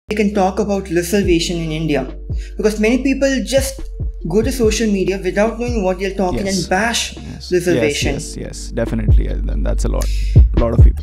we can talk about reservation in India, because many people just go to social media without knowing what they're talking and bash reservation. Yes, definitely. And that's a lot of people.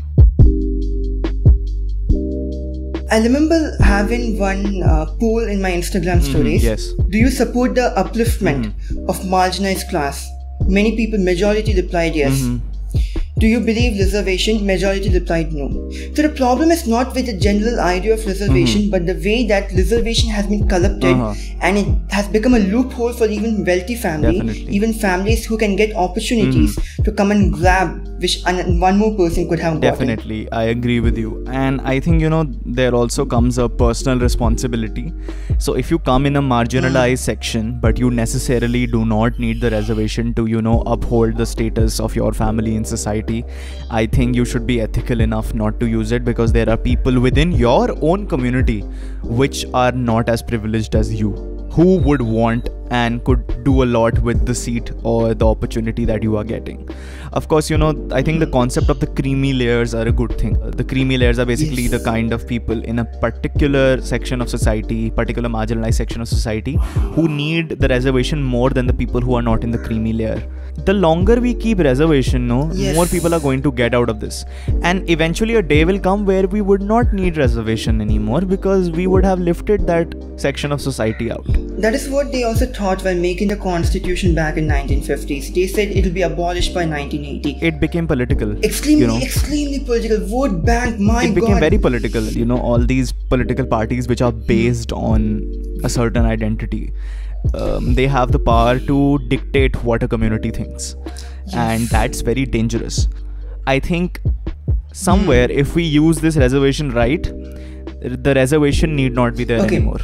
I remember having one poll in my Instagram stories. Yes. Do you support the upliftment of marginalized class? Many people, majority replied yes. Do you believe reservation? Majority replied no. So the problem is not with the general idea of reservation, but the way that reservation has been corrupted and it has become a loophole for even wealthy families, even families who can get opportunities to come and grab which one more person could have gotten. Definitely, I agree with you. And I think, there also comes a personal responsibility. So if you come in a marginalized section, but you necessarily do not need the reservation to, uphold the status of your family in society, I think you should be ethical enough not to use it, because there are people within your own community which are not as privileged as you, who would want and could do a lot with the seat or the opportunity that you are getting. Of course, I think the concept of the creamy layers are a good thing. The creamy layers are basically the kind of people in a particular section of society, particular marginalized section of society, who need the reservation more than the people who are not in the creamy layer. The longer we keep reservation, more people are going to get out of this. And eventually a day will come where we would not need reservation anymore, because we would have lifted that section of society out. That is what they also thought while making the constitution back in 1950s. They said it will be abolished by 1980. It became political. Extremely political. Vote bank, It became very political. All these political parties which are based on a certain identity. They have the power to dictate what a community thinks. And that's very dangerous. I think somewhere if we use this reservation right, the reservation need not be there anymore.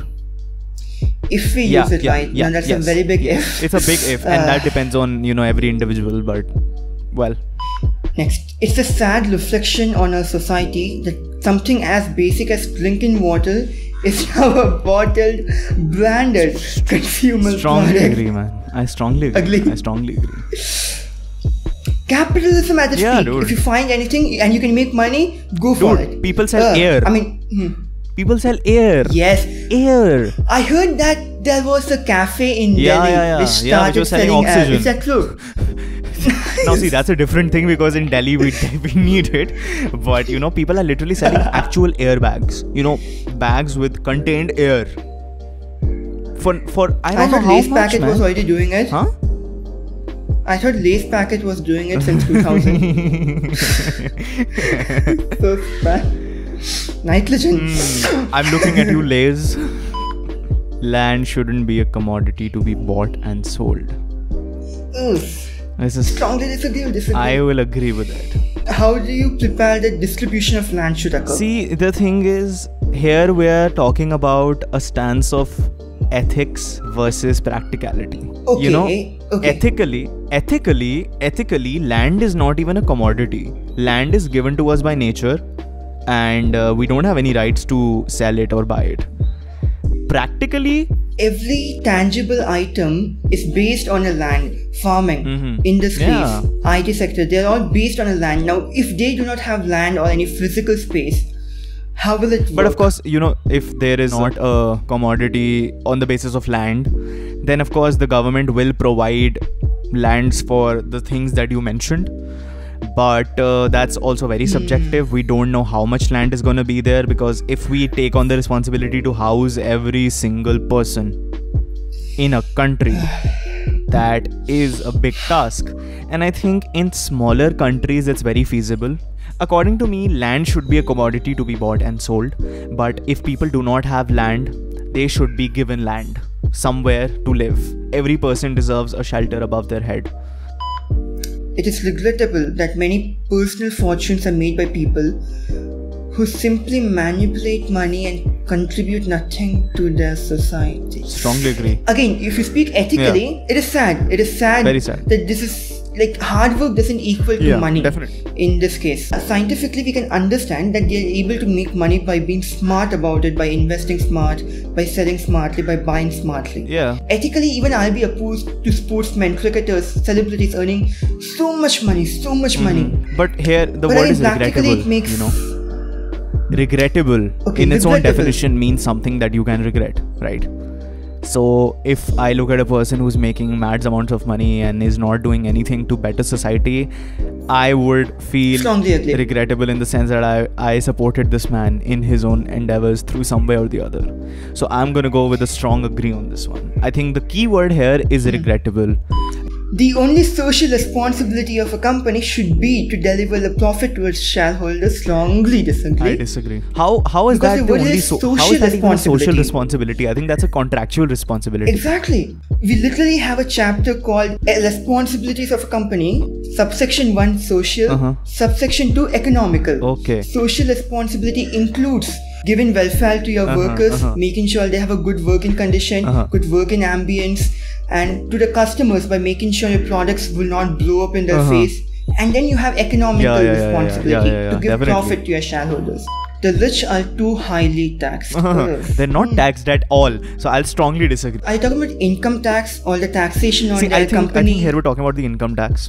If we use it right, then that's a very big if. It's a big if, and that depends on, every individual, but well. Next, it's a sad reflection on our society that something as basic as drinking water is now a bottled, branded consumer Strongly product. agree, man. I strongly agree. I strongly agree. Capitalism at its peak. Dude. If you find anything and you can make money, go for it. People sell air. People sell air. Yes. Air. I heard that there was a cafe in Delhi which started which was selling oxygen. Is that true? Now see, that's a different thing, because in Delhi we need it. But people are literally selling actual air bags. Bags with contained air. For I don't know how Lace much, Packet man. was already doing it. Huh? I thought Lace Packet was doing it since 2000. So bad. Night Legend. I'm looking at you, Lays. Land shouldn't be a commodity to be bought and sold. Strongly disagree. I will agree with that. How do you prepare that distribution of land should occur? See, the thing is, here we are talking about a stance of ethics versus practicality. Ethically, land is not even a commodity. Land is given to us by nature, and we don't have any rights to sell it or buy it. Practically, every tangible item is based on a land. Farming, industries, IT sector, they're all based on a land. Now, if they do not have land or any physical space, how will it work? But of course, if there is not a commodity on the basis of land, then of course the government will provide lands for the things that you mentioned. But that's also very subjective. We don't know how much land is going to be there, because if we take on the responsibility to house every single person in a country, that is a big task. And I think in smaller countries it's very feasible. According to me, land should be a commodity to be bought and sold. But if people do not have land, they should be given land, somewhere to live. Every person deserves a shelter above their head. It is regrettable that many personal fortunes are made by people who simply manipulate money and contribute nothing to their society. Strongly agree. Again, if you speak ethically, it is sad. It is sad, very sad that this is like hard work doesn't equal to money. Definitely. In this case, scientifically, we can understand that they are able to make money by being smart about it, by investing smart, by selling smartly, by buying smartly. Ethically, even I'll be opposed to sportsmen, cricketers, celebrities earning so much money. But here the word is regrettable. It makes regrettable in its own regrettable. definition means something that you can regret, right? So if I look at a person who's making mad amounts of money and is not doing anything to better society, I would feel Strongly agree. regrettable in the sense that I supported this man in his own endeavors through some way or the other. So I'm gonna go with a strong agree on this one. I think the key word here is regrettable. The only social responsibility of a company should be to deliver the profit to its shareholders. Strongly disagree. I disagree. How is Because that the the word only is how social is that even a social responsibility? responsibility? I think that's a contractual responsibility. Exactly. We literally have a chapter called Responsibilities of a Company, subsection 1 social, subsection 2 economical. Okay. Social responsibility includes giving welfare to your workers, making sure they have a good working condition, good working ambience, and to the customers by making sure your products will not blow up in their face. And then you have economical responsibility to give definitely. profit to your shareholders. The rich are too highly taxed. They're not taxed at all. So I'll strongly disagree. Are you talking about income tax or the taxation on See, their I think company? here we're talking about the income tax.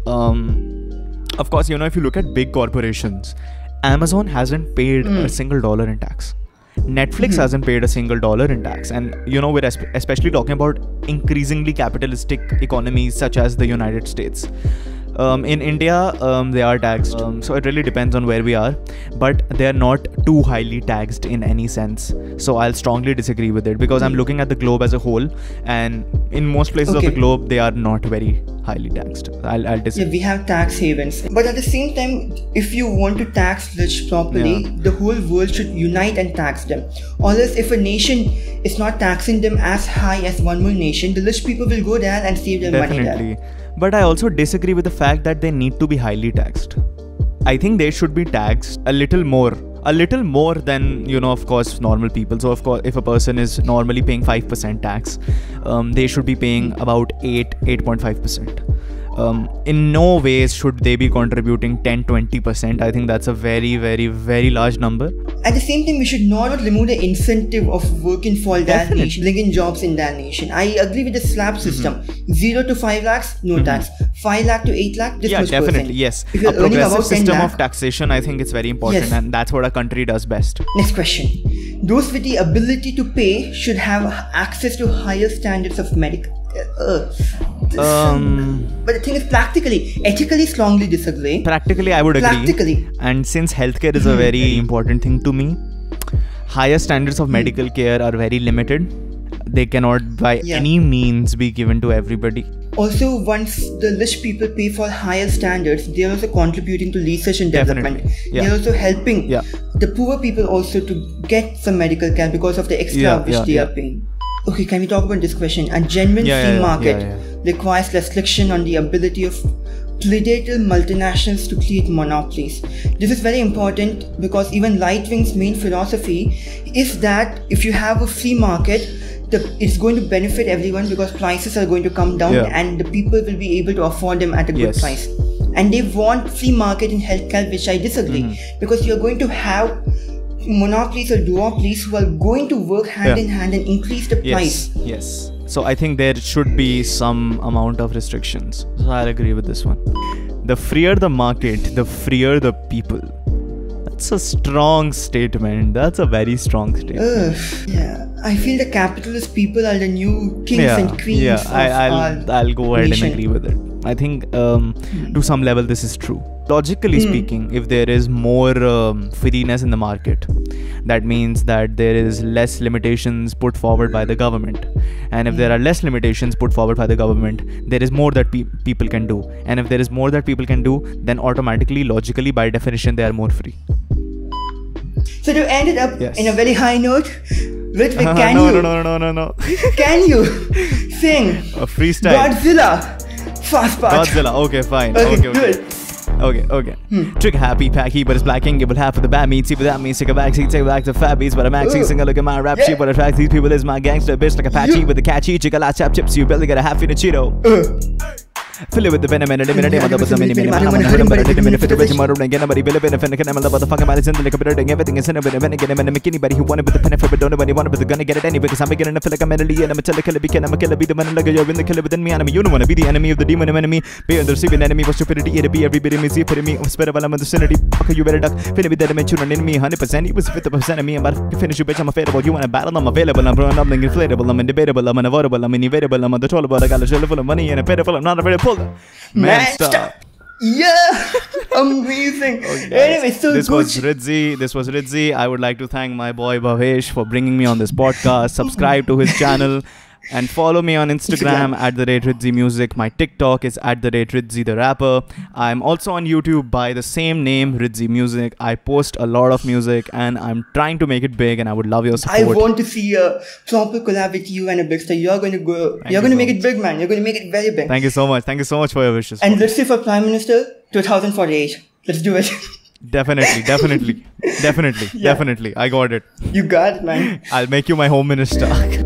Of course, if you look at big corporations, Amazon hasn't paid a single dollar in tax. Netflix hasn't paid a single dollar in tax, and we're especially talking about increasingly capitalistic economies such as the United States. In India, they are taxed, so it really depends on where we are, but they are not too highly taxed in any sense. So I'll strongly disagree with it because I'm looking at the globe as a whole, and in most places of the globe, they are not very highly taxed. I'll disagree. Yeah, we have tax havens, but at the same time, if you want to tax rich properly, the whole world should unite and tax them. Or else, if a nation is not taxing them as high as one more nation, the rich people will go there and save their money there. But I also disagree with the fact that they need to be highly taxed. I think they should be taxed a little more than of course normal people. So of course, if a person is normally paying 5% tax, they should be paying about 8.5%. In no ways should they be contributing 10-20%. I think that's a very, very, very large number. At the same time, we should not remove the incentive of working for that nation, bringing jobs in that nation. I agree with the slab system. 0 to 5 lakhs, no tax. 5 lakh to 8 lakh, this much definitely, percent. yes. If A you're earning progressive about 10 system lakh, of taxation, I think it's very important, and that's what a country does best. Next question. Those with the ability to pay should have access to higher standards of medical. But the thing is, practically, ethically, strongly disagree. Practically, I would agree. Practically. And since healthcare is a very important thing to me, higher standards of medical care are very limited. They cannot by any means be given to everybody. Also, once the rich people pay for higher standards, they are also contributing to research and development. They are also helping the poor people also to get some medical care because of the extra which they are paying. Okay, can we talk about this question? A genuine free market requires restriction on the ability of predatory multinationals to create monopolies. This is very important because even right-wing's main philosophy is that if you have a free market, it's going to benefit everyone because prices are going to come down and the people will be able to afford them at a good price. And they want free market in healthcare, which I disagree, because you're going to have monopolies or duopolies who are going to work hand in hand and increase the price. Yes. So I think there should be some amount of restrictions. So I'll agree with this one. The freer the market, the freer the people. That's a strong statement. That's a very strong statement. I feel the capitalist people are the new kings and queens of I'll go ahead nation. and agree with it. I think to some level this is true. Logically speaking, if there is more freeness in the market, that means that there is less limitations put forward by the government. And if there are less limitations put forward by the government, there is more that people can do. And if there is more that people can do, then automatically, logically, by definition, they are more free. So you ended up in a very high note. Ritwik, can No. Can you sing A freestyle. Godzilla fast part? Godzilla. Okay, fine. Okay, Okay. good. Okay. Trick happy, packy, but it's black ink. Give it half of the bad meat. See what that means. Take a back seat, take back the fat beats. But I'm actually singing. Look at my rap sheet. What attracts these people is my gangster bitch like Apache with the catchy. Chicka la chap chips. You barely get a half in a Cheeto. Fill it with the venom and eliminate him. The mini mini man. I'm gonna hurt him, but I didn't mean to fit tomorrow again. Nobody will have been a fan. Can I the fucking man is in the computer doing everything is in a bit of anything and a McKinney, but he wanted with the pen but don't nobody wanted with the gun to get it anyway because I'm beginning to feel like I'm mentally and I'm a killer because I'm a killer be the man like you're in the killer within me and you don't want to be the enemy of the demon enemy. Be the receiving enemy for stupidity. It'll be everybody me see for me. Spare while I'm in the vicinity. Fuck you better duck. Finish with that dimension on enemy 100%. He was 50% of me. I'm about to finish you bitch. I'm available. You want a battle? I'm available. I'm running up and inflatable. I'm indebatable. I'm unavoidable. I'm inevitable. I'm uncontrollable. I got a shell full of money and a pitiful. I'm not a very puller. Man, stop. Yeah, amazing. Anyway, so this was Ridzi. I would like to thank my boy Bhavesh for bringing me on this podcast. Subscribe to his channel and follow me on Instagram @RidziMusic. My TikTok is @Ridzi the Rapper. I'm also on YouTube by the same name, Ridzi Music. I post a lot of music and I'm trying to make it big and I would love your support. I want to see a proper collab with you and a big star. You're going to go. You're going to make it big, man. You're going to make it very big. Thank you so much. Thank you so much for your wishes. And let's see for Prime Minister 2048. Let's do it. Definitely. Yeah. I got it. You got it, man. I'll make you my home minister.